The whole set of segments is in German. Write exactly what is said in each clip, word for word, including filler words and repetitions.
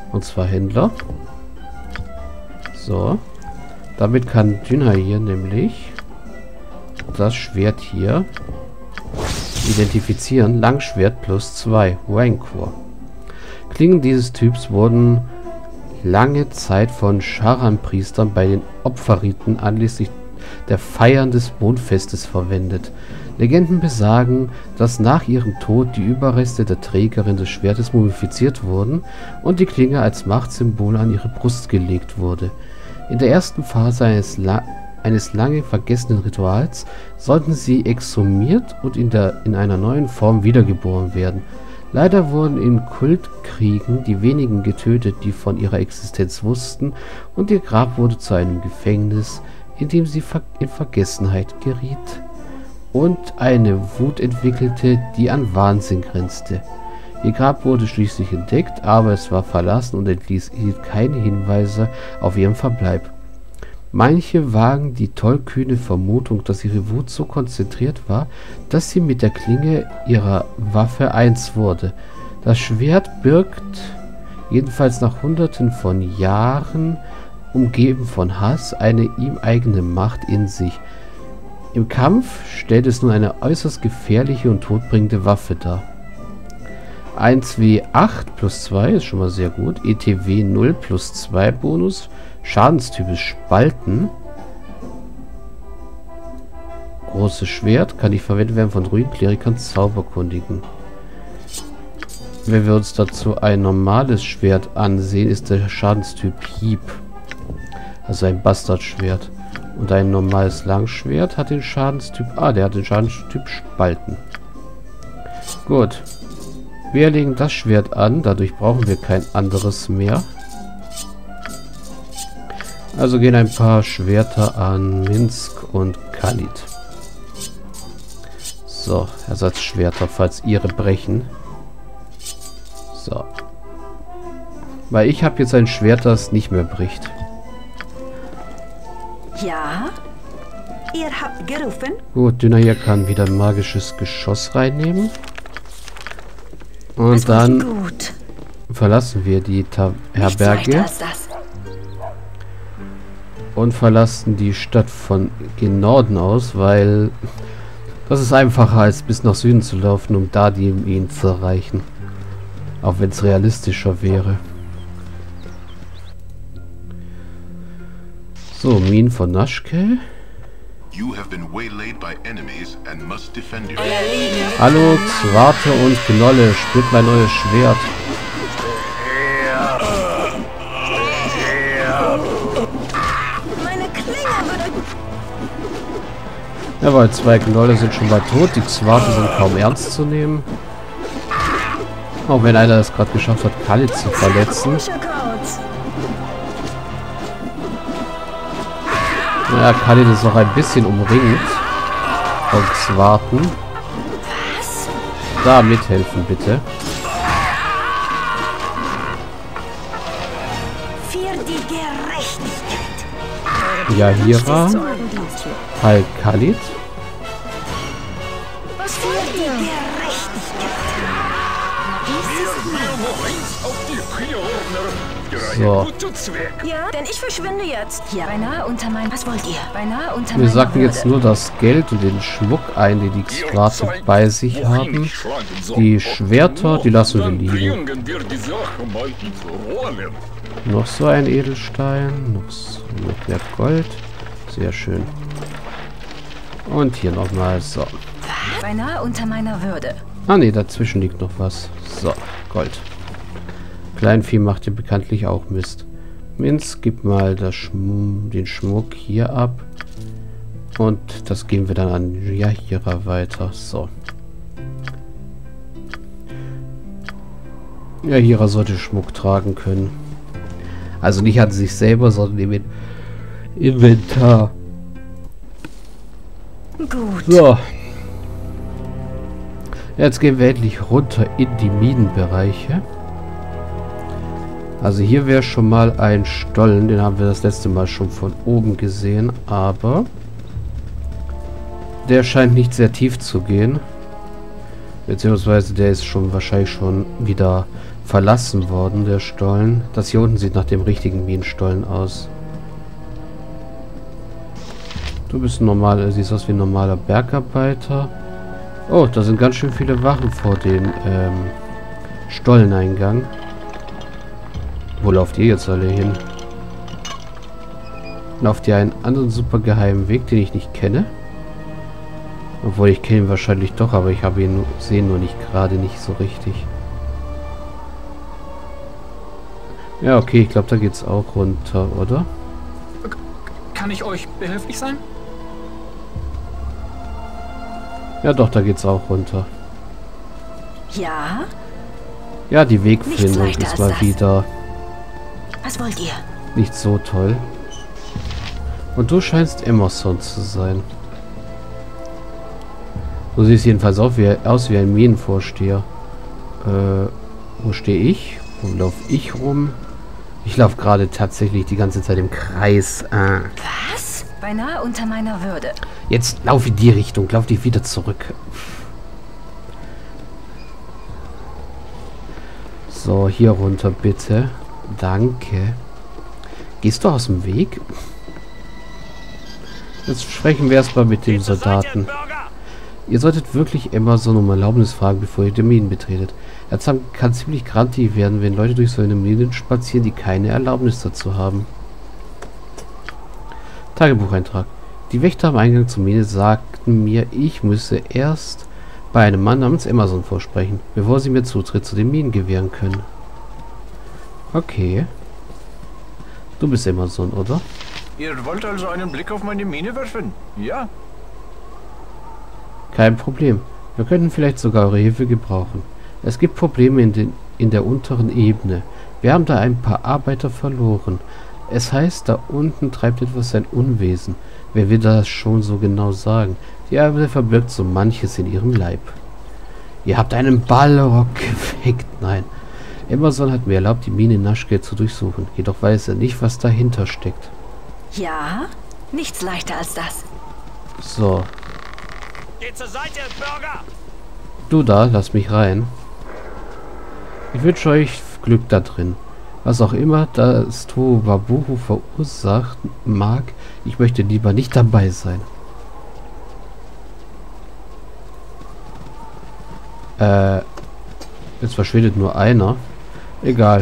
Und zwar Händler. So. Damit kann Dünner hier nämlich das Schwert hier identifizieren. Langschwert plus zwei. Rancor. Klingen dieses Typs wurden lange Zeit von Charan-Priestern bei den Opferriten anlässlich der Feiern des Mondfestes verwendet. Legenden besagen, dass nach ihrem Tod die Überreste der Trägerin des Schwertes mumifiziert wurden und die Klinge als Machtsymbol an ihre Brust gelegt wurde. In der ersten Phase eines, la eines lange vergessenen Rituals sollten sie exhumiert und in, der, in einer neuen Form wiedergeboren werden. Leider wurden in Kultkriegen die wenigen getötet, die von ihrer Existenz wussten, und ihr Grab wurde zu einem Gefängnis, in dem sie ver in Vergessenheit geriet und eine Wut entwickelte, die an Wahnsinn grenzte. Ihr Grab wurde schließlich entdeckt, aber es war verlassen und entließ keine Hinweise auf ihren Verbleib. Manche wagen die tollkühne Vermutung, dass ihre Wut so konzentriert war, dass sie mit der Klinge ihrer Waffe eins wurde. Das Schwert birgt, jedenfalls nach Hunderten von Jahren, umgeben von Hass, eine ihm eigene Macht in sich. Im Kampf stellt es nun eine äußerst gefährliche und todbringende Waffe dar. eins W acht plus zwei ist schon mal sehr gut. E T W null plus zwei Bonus. Schadenstyp ist Spalten. Großes Schwert kann nicht verwendet werden von Druidenklerikern, Zauberkundigen. Wenn wir uns dazu ein normales Schwert ansehen, ist der Schadenstyp Hieb. Also ein Bastardschwert. Und ein normales Langschwert hat den Schadenstyp... Ah, der hat den Schadenstyp Spalten. Gut. Wir legen das Schwert an. Dadurch brauchen wir kein anderes mehr. Also gehen ein paar Schwerter an Minsk und Khalid. So, Ersatzschwerter, falls ihre brechen. So. Weil ich habe jetzt ein Schwert, das nicht mehr bricht. Ja? Ihr habt gerufen? Gut, Dünner hier kann wieder ein magisches Geschoss reinnehmen. Und dann gut. verlassen wir die Ta Herberge. Und verlassen die Stadt von gen Norden aus, weil das ist einfacher, als bis nach Süden zu laufen, um da die ihn zu erreichen. Auch wenn es realistischer wäre. So, Minen von Naschke. Hallo, Zwarte und Gnolle, spürt mein neues Schwert. Jawohl, zwei Gnolle sind schon mal tot, die Zwarte sind kaum ernst zu nehmen. Auch wenn einer es gerade geschafft hat, Khalid zu verletzen. Ja, Khalid ist noch ein bisschen umringt von Zwarten. Da mithelfen, bitte. Ja, Hira. Halt Khalid. Was für die Gerechtigkeit? So. Ja, denn ich verschwinde jetzt. Ja, beinahe unter mein... Was wollt ihr? Beinahe unter Wir sacken jetzt nur das Geld und den Schmuck ein, den die Skrate bei sich haben. Die Schwerter, die lassen wir liegen. Noch so ein Edelstein. Noch so mehr Gold. Sehr schön. Und hier nochmal. So. Beinahe unter meiner Würde. Ah ne, dazwischen liegt noch was. So, Gold. Kleinvieh macht hier bekanntlich auch Mist. Minz, gib mal das Schm den Schmuck hier ab. Und das geben wir dann an Yahira weiter. So. Yahira sollte Schmuck tragen können. Also nicht an sich selber, sondern im Inventar. Gut. So. Jetzt gehen wir endlich runter in die Minenbereiche. Also hier wäre schon mal ein Stollen. Den haben wir das letzte Mal schon von oben gesehen. Aber der scheint nicht sehr tief zu gehen. Beziehungsweise der ist schon wahrscheinlich schon wieder verlassen worden, der Stollen. Das hier unten sieht nach dem richtigen Minenstollen aus. Du bist ein normaler, siehst aus wie ein normaler Bergarbeiter. Oh, da sind ganz schön viele Wachen vor dem ähm, Stolleneingang. Wo lauft ihr jetzt alle hin? Lauft ihr einen anderen super geheimen Weg, den ich nicht kenne? Obwohl, ich kenne ihn wahrscheinlich doch, aber ich habe ihn nur, sehe nur nicht gerade nicht so richtig. Ja, okay, ich glaube, da geht's auch runter, oder? Kann ich euch behilflich sein? Ja, doch, da geht's auch runter. Ja? Ja, die Wegfindung ist mal wieder... Was wollt ihr? Nicht so toll. Und du scheinst Emerson zu sein. Du siehst jedenfalls auch wie, aus wie ein Minenvorsteher. Äh, wo stehe ich? Wo laufe ich rum? Ich laufe gerade tatsächlich die ganze Zeit im Kreis. Ah. Was? Beinahe unter meiner Würde. Jetzt lauf in die Richtung. Lauf dich wieder zurück. So, hier runter bitte. Danke. Gehst du aus dem Weg? Jetzt sprechen wir erstmal mit dem Soldaten. Ihr solltet wirklich immer so um Erlaubnis fragen, bevor ihr die Minen betretet. Er kann ziemlich grantig werden, wenn Leute durch so eine Minen spazieren, die keine Erlaubnis dazu haben. Tagebucheintrag. Die Wächter am Eingang zur Mine sagten mir, ich müsse erst bei einem Mann namens Emerson vorsprechen, bevor sie mir Zutritt zu den Minen gewähren können. Okay. Du bist Emerson, oder? Ihr wollt also einen Blick auf meine Mine werfen? Ja. Kein Problem. Wir könnten vielleicht sogar eure Hilfe gebrauchen. Es gibt Probleme in, den, in der unteren Ebene. Wir haben da ein paar Arbeiter verloren. Es heißt, da unten treibt etwas sein Unwesen. Wer will das schon so genau sagen? Die Arbeit verbirgt so manches in ihrem Leib. Ihr habt einen Balrog geweckt. Nein. Emerson hat mir erlaubt, die Mine Naschke zu durchsuchen. Jedoch weiß er nicht, was dahinter steckt. Ja? Nichts leichter als das. So. Geht zur Seite, Bürger! Du da, lass mich rein. Ich wünsche euch Glück da drin. Was auch immer das Tohuwabohu verursacht mag, ich möchte lieber nicht dabei sein. Äh, jetzt verschwindet nur einer. Egal.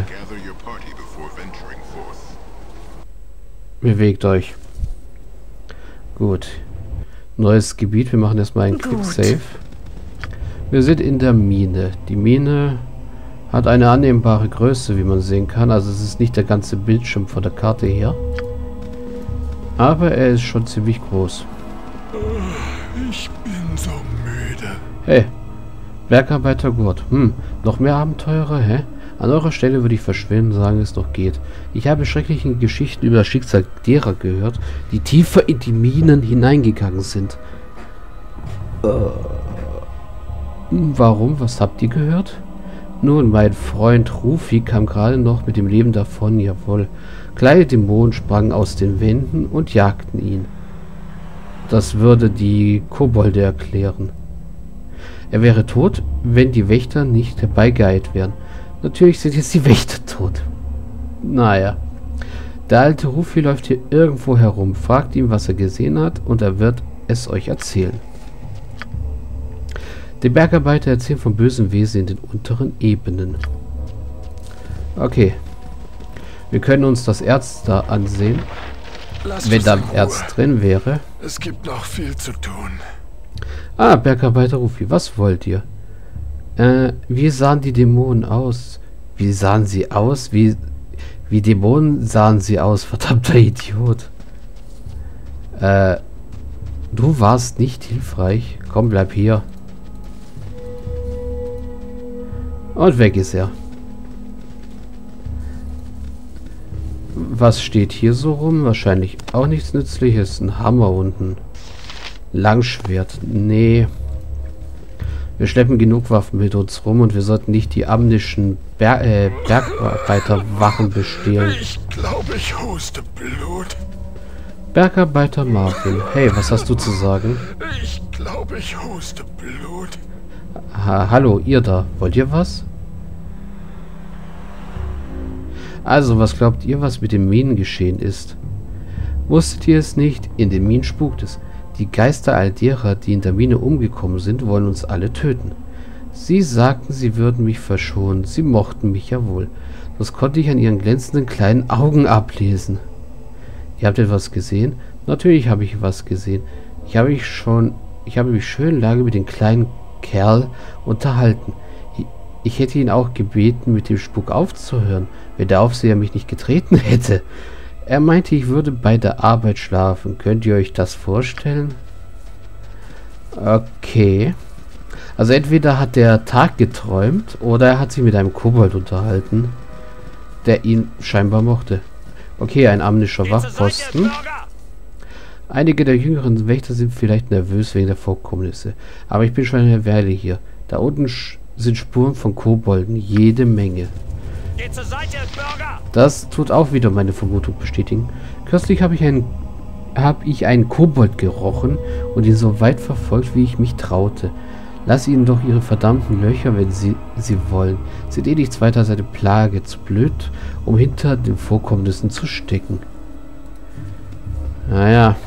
Bewegt euch. Gut. Neues Gebiet. Wir machen erstmal einen Quick Save. Wir sind in der Mine. Die Mine hat eine annehmbare Größe, wie man sehen kann. Also es ist nicht der ganze Bildschirm von der Karte her. Aber er ist schon ziemlich groß. Ich bin so müde. Hey. Bergarbeiter Gurt. Hm. Noch mehr Abenteurer, hä? An eurer Stelle würde ich verschwinden, sagen es doch geht. Ich habe schreckliche Geschichten über das Schicksal derer gehört, die tiefer in die Minen hineingegangen sind. Äh, warum? Was habt ihr gehört? Nun, mein Freund Rufi kam gerade noch mit dem Leben davon, jawohl. Kleine Dämonen sprangen aus den Wänden und jagten ihn. Das würde die Kobolde erklären. Er wäre tot, wenn die Wächter nicht herbeigeeilt wären. Natürlich sind jetzt die Wächter tot. Naja. Der alte Rufi läuft hier irgendwo herum. Fragt ihn, was er gesehen hat, und er wird es euch erzählen. Die Bergarbeiter erzählen von bösen Wesen in den unteren Ebenen. Okay. Wir können uns das Erz da ansehen. Lasst wenn uns da in Ruhe. Erz drin wäre. Es gibt noch viel zu tun. Ah, Bergarbeiter Rufi, was wollt ihr? Äh, wie sahen die Dämonen aus? Wie sahen sie aus? Wie, wie Dämonen sahen sie aus, verdammter Idiot. Äh, du warst nicht hilfreich. Komm, bleib hier. Und weg ist er. Was steht hier so rum? Wahrscheinlich auch nichts Nützliches. Ein Hammer unten. Langschwert. Nee. Wir schleppen genug Waffen mit uns rum und wir sollten nicht die amnischen Ber äh, Bergarbeiterwachen bestehlen. Ich glaube, ich huste Blut. Bergarbeiter Marvin. Hey, was hast du zu sagen? Ich glaube, ich huste Blut. Ha hallo, ihr da. Wollt ihr was? Also, was glaubt ihr, was mit den Minen geschehen ist? Wusstet ihr es nicht? In den Minen spukt es. Die Geister all derer, die in der Mine umgekommen sind, wollen uns alle töten. Sie sagten, sie würden mich verschonen. Sie mochten mich ja wohl. Das konnte ich an ihren glänzenden kleinen Augen ablesen. Ihr habt etwas gesehen? Natürlich habe ich was gesehen. Ich habe mich schon, ich habe mich schön lange mit dem kleinen Kerl unterhalten. Ich, ich hätte ihn auch gebeten, mit dem Spuk aufzuhören, wenn der Aufseher mich nicht getreten hätte. Er meinte, ich würde bei der Arbeit schlafen. Könnt ihr euch das vorstellen? Okay. Also entweder hat der Tag geträumt oder er hat sich mit einem Kobold unterhalten, der ihn scheinbar mochte. Okay, ein amnischer Wachposten. Einige der jüngeren Wächter sind vielleicht nervös wegen der Vorkommnisse. Aber ich bin schon eine Weile hier. Da unten sind Spuren von Kobolden. Jede Menge. Das tut auch wieder meine Vermutung bestätigen. Kürzlich habe ich einen habe ich einen Kobold gerochen und ihn so weit verfolgt, wie ich mich traute. Lass ihnen doch ihre verdammten Löcher, wenn sie sie wollen. Sind eh nichts weiter als eine Plage, zu blöd, um hinter den Vorkommnissen zu stecken. Naja.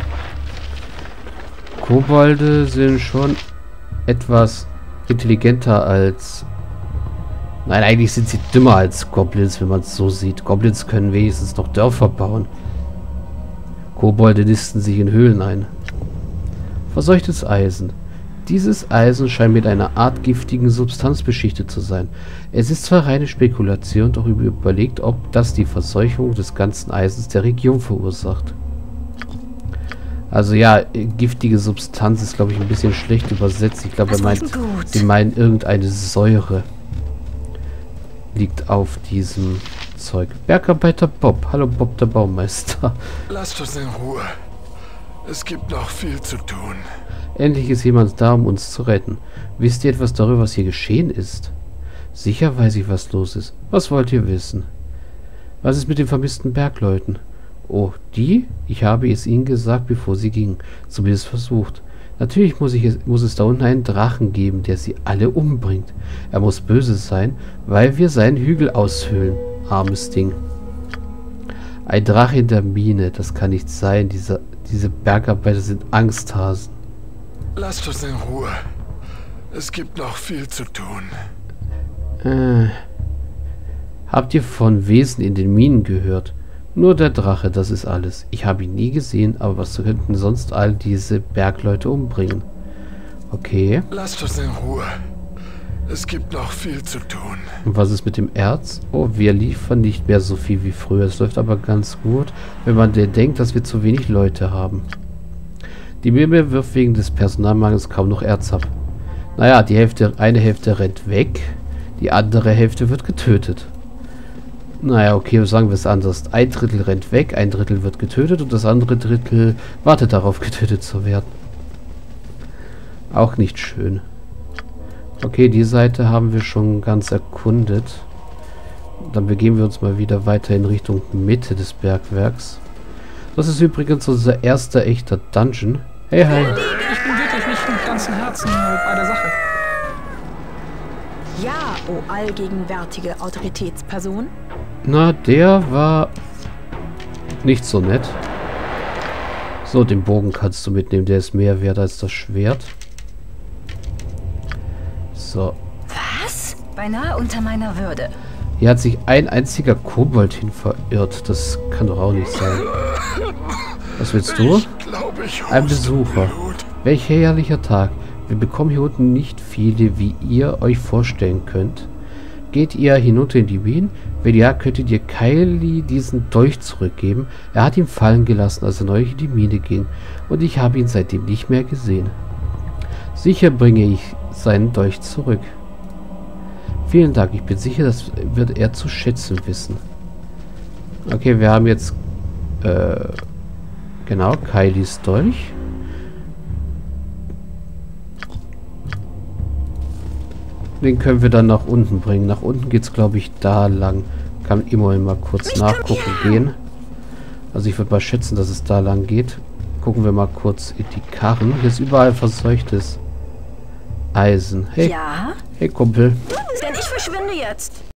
Kobolde sind schon etwas intelligenter als... Nein, eigentlich sind sie dümmer als Goblins, wenn man es so sieht. Goblins können wenigstens noch Dörfer bauen. Kobolde nisten sich in Höhlen ein. Verseuchtes Eisen. Dieses Eisen scheint mit einer Art giftigen Substanz beschichtet zu sein. Es ist zwar reine Spekulation, doch überlegt, ob das die Verseuchung des ganzen Eisens der Region verursacht. Also ja, giftige Substanz ist, glaube ich, ein bisschen schlecht übersetzt. Ich glaube, er meint, sie meinen irgendeine Säure liegt auf diesem Zeug. Bergarbeiter Bob. Hallo Bob, der Baumeister. Lasst uns in Ruhe. Es gibt noch viel zu tun. Endlich ist jemand da, um uns zu retten. Wisst ihr etwas darüber, was hier geschehen ist? Sicher weiß ich, was los ist. Was wollt ihr wissen? Was ist mit den vermissten Bergleuten? Oh, die? Ich habe es ihnen gesagt, bevor sie gingen. Zumindest versucht. Natürlich muss, ich es, muss es da unten einen Drachen geben, der sie alle umbringt. Er muss böse sein, weil wir seinen Hügel aushöhlen. Armes Ding. Ein Drache in der Mine, das kann nicht sein. Diese, diese Bergarbeiter sind Angsthasen. Lasst uns in Ruhe. Es gibt noch viel zu tun. Äh, habt ihr von Wesen in den Minen gehört? Nur der Drache, das ist alles. Ich habe ihn nie gesehen, aber was könnten sonst all diese Bergleute umbringen? Okay. Lasst uns in Ruhe. Es gibt noch viel zu tun. Und was ist mit dem Erz? Oh, wir liefern nicht mehr so viel wie früher. Es läuft aber ganz gut, wenn man denn denkt, dass wir zu wenig Leute haben. Die Mine wirft wegen des Personalmangels kaum noch Erz ab. Naja, die Hälfte, eine Hälfte rennt weg, die andere Hälfte wird getötet. Naja, okay, sagen wir es anders. Ein Drittel rennt weg, ein Drittel wird getötet und das andere Drittel wartet darauf, getötet zu werden. Auch nicht schön. Okay, die Seite haben wir schon ganz erkundet. Dann begeben wir uns mal wieder weiter in Richtung Mitte des Bergwerks. Das ist übrigens unser erster echter Dungeon. Hey, hi. Ich bin wirklich nicht mit ganzem Herzen bei der Sache. Ja, o allgegenwärtige Autoritätsperson. Na, der war nicht so nett. So, den Bogen kannst du mitnehmen. Der ist mehr wert als das Schwert. So. Was? Beinahe unter meiner Würde. Hier hat sich ein einziger Kobold hin verirrt. Das kann doch auch nicht sein. Was willst du? Ich glaube, ich Ein huste Besucher. Blut. Welch herrlicher Tag. Wir bekommen hier unten nicht viele, wie ihr euch vorstellen könnt. Geht ihr hinunter in die Minen? Wenn ja, könntet ihr Kylie diesen Dolch zurückgeben. Er hat ihn fallen gelassen, als er neulich in die Mine ging. Und ich habe ihn seitdem nicht mehr gesehen. Sicher bringe ich seinen Dolch zurück. Vielen Dank. Ich bin sicher, das wird er zu schätzen wissen. Okay, wir haben jetzt äh, genau, Kylies Dolch. Den können wir dann nach unten bringen. Nach unten geht es, glaube ich, da lang. Kann immerhin mal kurz nachgucken gehen. Also ich würde mal schätzen, dass es da lang geht. Gucken wir mal kurz in die Karren. Hier ist überall verseuchtes Eisen. Hey, Ja? hey Kumpel. Denn ich verschwinde jetzt.